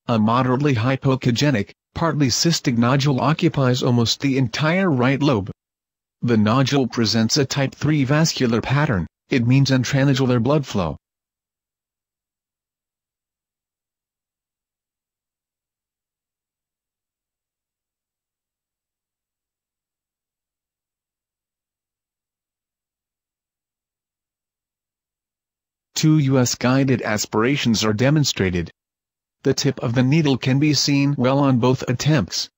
A moderately hypoechogenic, partly cystic nodule occupies almost the entire right lobe. The nodule presents a type 3 vascular pattern. It means intranodular blood flow. Two US guided aspirations are demonstrated. The tip of the needle can be seen well on both attempts.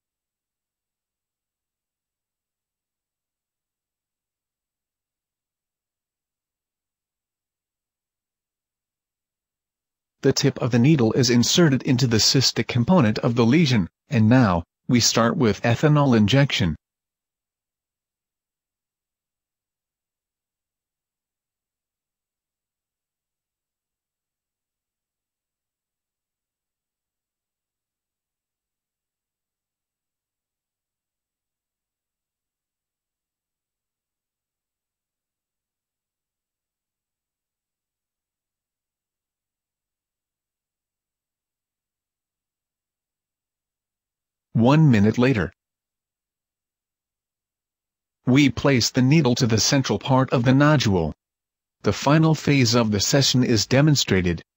The tip of the needle is inserted into the cystic component of the lesion, and now, we start with ethanol injection. One minute later, we place the needle to the central part of the nodule. The final phase of the session is demonstrated.